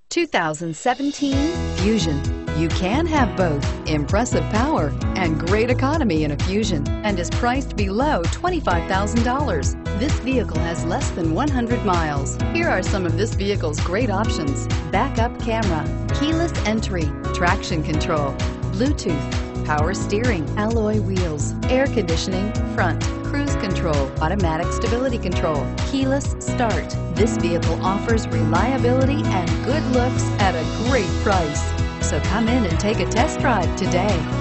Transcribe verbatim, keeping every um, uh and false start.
two thousand seventeen Fusion. You can have both impressive power and great economy in a Fusion, and is priced below twenty-five thousand dollars. This vehicle has less than one hundred miles. Here are some of this vehicle's great options: backup camera, keyless entry, traction control, Bluetooth, power steering, alloy wheels, air conditioning, front, cruise control, automatic stability control, keyless start. This vehicle offers reliability and good looks at a great price. So come in and take a test drive today.